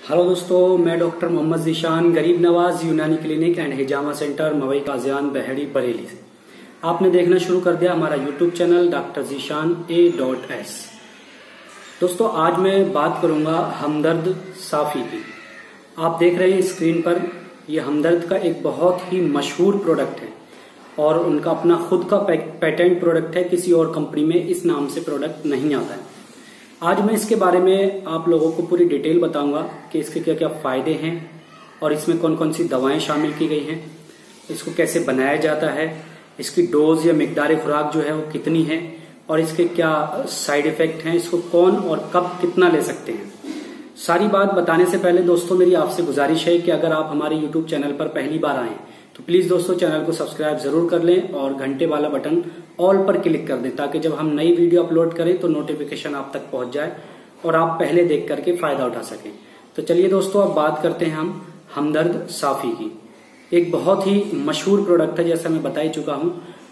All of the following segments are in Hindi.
हेलो दोस्तों, मैं doctor Mohammad Zeeshan, Garib Nawaz Unani clinic and हिजामा सेंटर, मवई काजियान, बहेड़ी, बरेली से आपने देखना शुरू कर दिया हमारा YouTube channel doctor Zeeshan A.S। दोस्तों, आज मैं बात करूंगा हमदर्द साफी की। आप देख रहे हैं स्क्रीन पर, यह हमदर्द का एक बहुत ही मशहूर प्रोडक्ट है और उनका अपना खुद का पेटेंट प्रोडक्ट है। किसी और कंपनी में इस नाम से प्रोडक्ट नहीं आता है। आज मैं इसके बारे में आप लोगों को पूरी डिटेल बताऊंगा कि इसके क्या क्या फायदे हैं और इसमें कौन कौन सी दवाएं शामिल की गई हैं, इसको कैसे बनाया जाता है, इसकी डोज या मिकदार खुराक जो है वो कितनी है और इसके क्या साइड इफेक्ट हैं, इसको कौन और कब कितना ले सकते हैं। सारी बात बताने से पहले दोस्तों मेरी आपसे गुजारिश है कि अगर आप हमारे यूट्यूब चैनल पर पहली बार आए तो प्लीज दोस्तों चैनल को सब्सक्राइब जरूर कर लें और घंटे वाला बटन ऑल पर क्लिक कर दें ताकि जब हम नई वीडियो अपलोड करें तो नोटिफिकेशन आप तक पहुंच जाए और आप पहले देख करके फायदा उठा सकें। तो चलिए दोस्तों, अब बात करते हैं हम हमदर्द साफी की। एक बहुत ही मशहूर प्रोडक्ट है, जैसा मैं बता ही चुका हूं।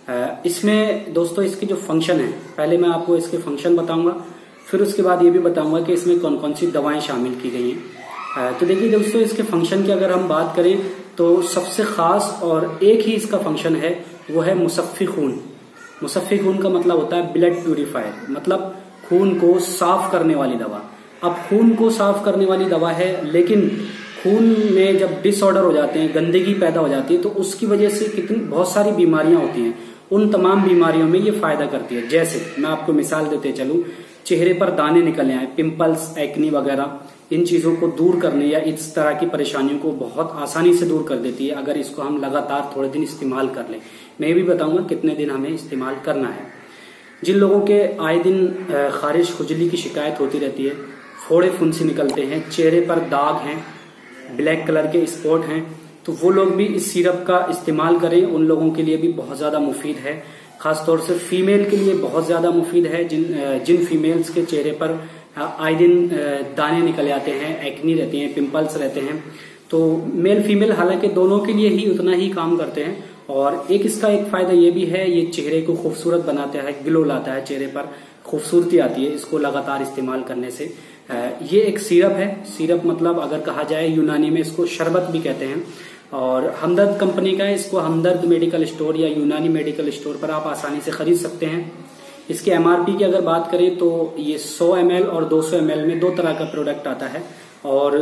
इसमें दोस्तों इसकी जो फंक्शन है, पहले मैं आपको इसके फंक्शन बताऊंगा, फिर उसके बाद ये भी बताऊंगा कि इसमें कौन कौन सी दवाएं शामिल की गई हैं। तो देखिए दोस्तों, इसके फंक्शन की अगर हम बात करें तो सबसे खास और एक ही इसका फंक्शन है, वो है मुसफ़्फ़ी खून। मुसफ़्फ़ी खून का मतलब होता है ब्लड प्यूरिफायर, मतलब खून को साफ करने वाली दवा। अब खून को साफ करने वाली दवा है, लेकिन खून में जब डिसऑर्डर हो जाते हैं, गंदगी पैदा हो जाती है, तो उसकी वजह से कितनी बहुत सारी बीमारियां होती हैं। उन तमाम बीमारियों में ये फायदा करती है। जैसे मैं आपको मिसाल देते चलूं, चेहरे पर दाने निकलने आए, पिंपल्स, एक्नी वगैरह, इन चीजों को दूर करने या इस तरह की परेशानियों को बहुत आसानी से दूर कर देती है अगर इसको हम लगातार थोड़े दिन इस्तेमाल कर लें। मैं भी बताऊंगा कितने दिन हमें इस्तेमाल करना है। जिन लोगों के आए दिन खारिश, खुजली की शिकायत होती रहती है, फोड़े फुंसी निकलते हैं, चेहरे पर दाग हैं, ब्लैक कलर के स्पॉट हैं, तो वो लोग भी इस सिरप का इस्तेमाल करें। उन लोगों के लिए भी बहुत ज्यादा मुफीद है, खासतौर से फीमेल के लिए बहुत ज्यादा मुफीद है। जिन फीमेल्स के चेहरे पर आए दिन दाने निकल आते हैं, एक्नी रहती हैं, पिंपल्स रहते हैं, तो मेल फीमेल हालांकि दोनों के लिए ही उतना ही काम करते हैं। और इसका एक फायदा ये भी है, ये चेहरे को खूबसूरत बनाता है, ग्लो लाता है, चेहरे पर खूबसूरती आती है इसको लगातार इस्तेमाल करने से। ये एक सिरप है। सिरप मतलब अगर कहा जाए यूनानी में इसको शरबत भी कहते हैं और हमदर्द कंपनी का है। इसको हमदर्द मेडिकल स्टोर या यूनानी मेडिकल स्टोर पर आप आसानी से खरीद सकते हैं। इसके MRP की अगर बात करें तो ये 100 ml और 200 ml में दो तरह का प्रोडक्ट आता है और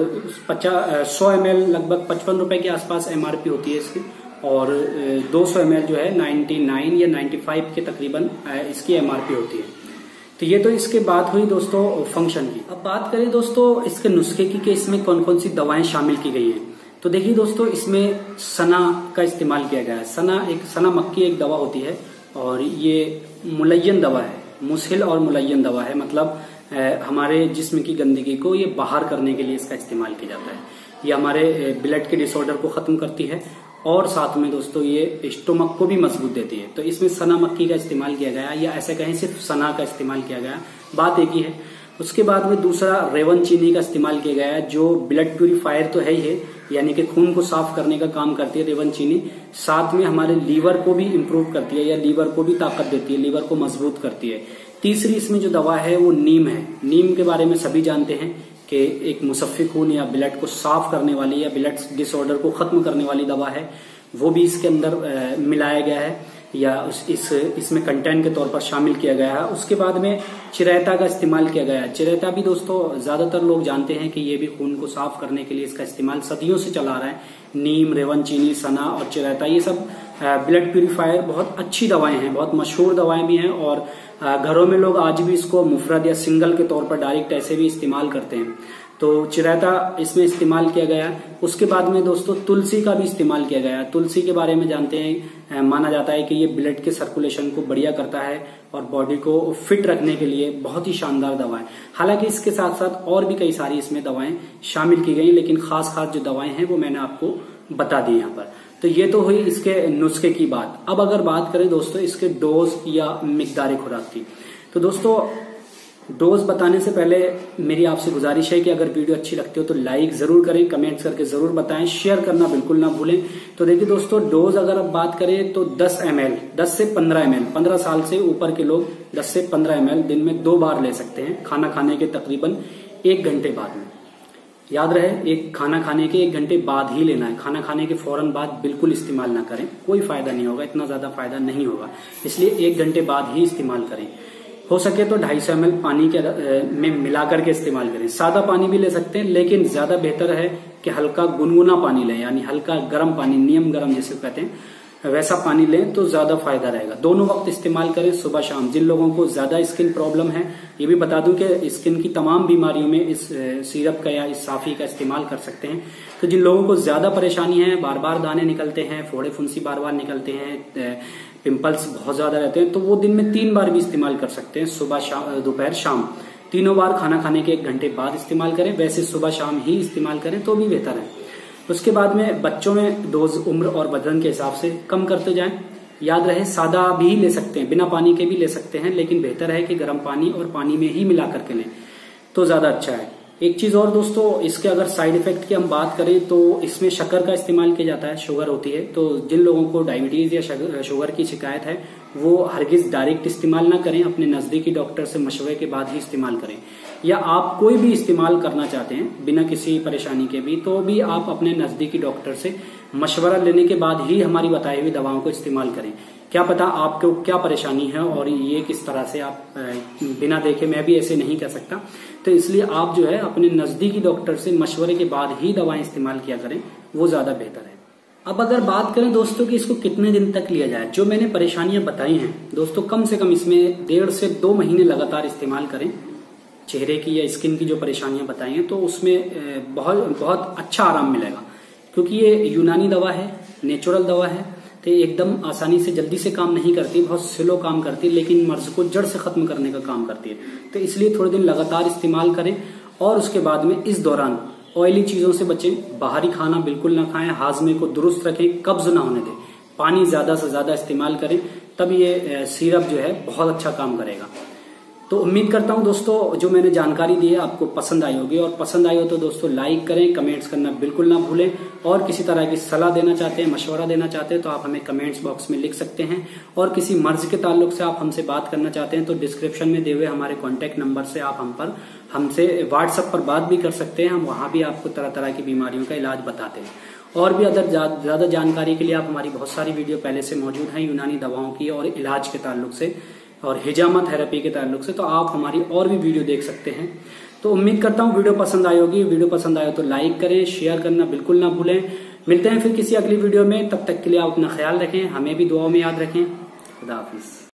100 ml लगभग 55 रुपए के आसपास MRP होती है इसकी और 200 ml जो है 99 या 95 के तकरीबन इसकी MRP होती है। तो ये तो इसके बात हुई दोस्तों फंक्शन की। अब बात करें दोस्तों इसके नुस्खे की कि इसमें कौन कौन सी दवाएं शामिल की गई हैं। तो देखिए दोस्तों, इसमें सना का इस्तेमाल किया गया है। सना मक्की एक दवा होती है और ये मुलय्यन दवा है, मुस्हिल और मुलय्यन दवा है, मतलब हमारे जिस्म की गंदगी को ये बाहर करने के लिए इसका इस्तेमाल किया जाता है। ये हमारे ब्लड के डिसऑर्डर को खत्म करती है और साथ में दोस्तों ये स्टोमक को भी मजबूत देती है। तो इसमें सना मक्की का इस्तेमाल किया गया या ऐसे कहें सिर्फ सना का इस्तेमाल किया गया, बात एक ही है। उसके बाद में दूसरा रेवन चीनी का इस्तेमाल किया गया है, जो ब्लड प्यूरिफायर तो है ही है, यानी कि खून को साफ करने का काम करती है रेवन चीनी। साथ में हमारे लीवर को भी इम्प्रूव करती है या लीवर को भी ताकत देती है, लीवर को मजबूत करती है। तीसरी इसमें जो दवा है वो नीम है। नीम के बारे में सभी जानते हैं कि एक मुसफ़्फ़ी खून या ब्लड को साफ करने वाली या ब्लड डिसऑर्डर को खत्म करने वाली दवा है। वो भी इसके अंदर मिलाया गया है या इसमें कंटेंट के तौर पर शामिल किया गया है। उसके बाद में चिरैता का इस्तेमाल किया गया है। चिरैता भी दोस्तों ज्यादातर लोग जानते हैं कि ये भी खून को साफ करने के लिए इसका इस्तेमाल सदियों से चला रहा है। नीम, रेवन चीनी, सना और चिरैता, ये सब ब्लड प्यूरिफायर बहुत अच्छी दवाएं हैं, बहुत मशहूर दवाएं भी हैं और घरों में लोग आज भी इसको मुफरद या सिंगल के तौर पर डायरेक्ट ऐसे भी इस्तेमाल करते हैं। तो चिरैता इसमें इस्तेमाल किया गया। उसके बाद में दोस्तों तुलसी का भी इस्तेमाल किया गया। तुलसी के बारे में जानते हैं, माना जाता है कि ये ब्लड के सर्कुलेशन को बढ़िया करता है और बॉडी को फिट रखने के लिए बहुत ही शानदार दवा है। हालांकि इसके साथ साथ और भी कई सारी इसमें दवाएं शामिल की गई, लेकिन खास जो दवाएं हैं वो मैंने आपको बता दी यहाँ पर। तो ये तो हुई इसके नुस्खे की बात। अब अगर बात करें दोस्तों इसके डोज या मिकदार खुराक की, तो दोस्तों डोज बताने से पहले मेरी आपसे गुजारिश है कि अगर वीडियो अच्छी लगती हो तो लाइक जरूर करें, कमेंट्स करके जरूर बताएं, शेयर करना बिल्कुल ना भूलें। तो देखिए दोस्तों, डोज अगर आप बात करें तो 10 ml, 10 से 15 ml, 15 साल से ऊपर के लोग 10 से 15 ml दिन में 2 बार ले सकते हैं, खाना खाने के तकरीबन 1 घंटे बाद में। याद रहे, एक खाना खाने के 1 घंटे बाद ही लेना है। खाना खाने के फौरन बाद बिल्कुल इस्तेमाल ना करें, कोई फायदा नहीं होगा, इतना ज्यादा फायदा नहीं होगा, इसलिए 1 घंटे बाद ही इस्तेमाल करें। हो सके तो 250 ml पानी के में मिलाकर के इस्तेमाल करें। सादा पानी भी ले सकते हैं, लेकिन ज्यादा बेहतर है कि हल्का गुनगुना पानी लें, यानी हल्का गर्म पानी, नियम गर्म जिसे कहते हैं, वैसा पानी लें तो ज्यादा फायदा रहेगा। दोनों वक्त इस्तेमाल करें, सुबह शाम। जिन लोगों को ज्यादा स्किन प्रॉब्लम है, ये भी बता दूं कि स्किन की तमाम बीमारियों में इस सिरप का या इस साफी का इस्तेमाल कर सकते हैं। तो जिन लोगों को ज्यादा परेशानी है, बार बार दाने निकलते हैं, फोड़े फुंसी बार बार निकलते हैं, पिंपल्स बहुत ज्यादा रहते हैं, तो वो दिन में 3 बार भी इस्तेमाल कर सकते हैं, सुबह शाम दोपहर शाम। तीनों बार खाना खाने के 1 घंटे बाद इस्तेमाल करें, वैसे सुबह शाम ही इस्तेमाल करें तो भी बेहतर है। उसके बाद में बच्चों में डोज उम्र और वजन के हिसाब से कम करते जाएं। याद रहे, सादा भी ले सकते हैं, बिना पानी के भी ले सकते हैं, लेकिन बेहतर है कि गर्म पानी और पानी में ही मिला करके लें तो ज्यादा अच्छा है। एक चीज और दोस्तों, इसके अगर साइड इफेक्ट की हम बात करें तो इसमें शक्कर का इस्तेमाल किया जाता है, शुगर होती है। तो जिन लोगों को डायबिटीज या शुगर की शिकायत है वो हरगिज डायरेक्ट इस्तेमाल ना करें, अपने नजदीकी डॉक्टर से मशवरे के बाद ही इस्तेमाल करें। या आप कोई भी इस्तेमाल करना चाहते हैं बिना किसी परेशानी के भी, तो भी आप अपने नजदीकी डॉक्टर से मशवरा लेने के बाद ही हमारी बताई हुई दवाओं को इस्तेमाल करें। क्या पता आपको क्या परेशानी है और ये किस तरह से आप बिना देखे, मैं भी ऐसे नहीं कह सकता, तो इसलिए आप जो है अपने नजदीकी डॉक्टर से मशवरे के बाद ही दवाएं इस्तेमाल किया करें, वो ज्यादा बेहतर है। अब अगर बात करें दोस्तों कि इसको कितने दिन तक लिया जाए, जो मैंने परेशानियां बताई हैं दोस्तों, कम से कम इसमें 1.5 से 2 महीने लगातार इस्तेमाल करें। चेहरे की या स्किन की जो परेशानियां बताई हैं तो उसमें बहुत बहुत अच्छा आराम मिलेगा, क्योंकि ये यूनानी दवा है, नेचुरल दवा है, तो एकदम आसानी से जल्दी से काम नहीं करती, बहुत स्लो काम करती है, लेकिन मर्ज को जड़ से खत्म करने का काम करती है। तो इसलिए थोड़े दिन लगातार इस्तेमाल करें और उसके बाद में इस दौरान ऑयली चीजों से बचें, बाहरी खाना बिल्कुल ना खाएं, हाजमे को दुरुस्त रखें, कब्ज ना होने दें, पानी ज्यादा से ज्यादा इस्तेमाल करें, तब ये सिरप जो है बहुत अच्छा काम करेगा। तो उम्मीद करता हूं दोस्तों जो मैंने जानकारी दी है आपको पसंद आई होगी, और पसंद आई हो तो दोस्तों लाइक करें, कमेंट्स करना बिल्कुल ना भूलें, और किसी तरह की सलाह देना चाहते हैं, मशवरा देना चाहते हैं तो आप हमें कमेंट्स बॉक्स में लिख सकते हैं, और किसी मर्ज के ताल्लुक से आप हमसे बात करना चाहते हैं तो डिस्क्रिप्शन में दिए हुए हमारे कॉन्टेक्ट नंबर से आप हमसे व्हाट्सएप पर बात भी कर सकते हैं। हम वहां भी आपको तरह तरह की बीमारियों का इलाज बताते हैं। और भी अदर ज्यादा जानकारी के लिए आप हमारी बहुत सारी वीडियो पहले से मौजूद हैं यूनानी दवाओं की और इलाज के ताल्लुक से और हिजामा थेरेपी के ताल्लुक से, तो आप हमारी और भी वीडियो देख सकते हैं। तो उम्मीद करता हूँ वीडियो पसंद आई होगी। वीडियो पसंद आए तो लाइक करें, शेयर करना बिल्कुल ना भूलें। मिलते हैं फिर किसी अगली वीडियो में, तब तक के लिए आप अपना ख्याल रखें, हमें भी दुआओं में याद रखें। खुदा हाफिज।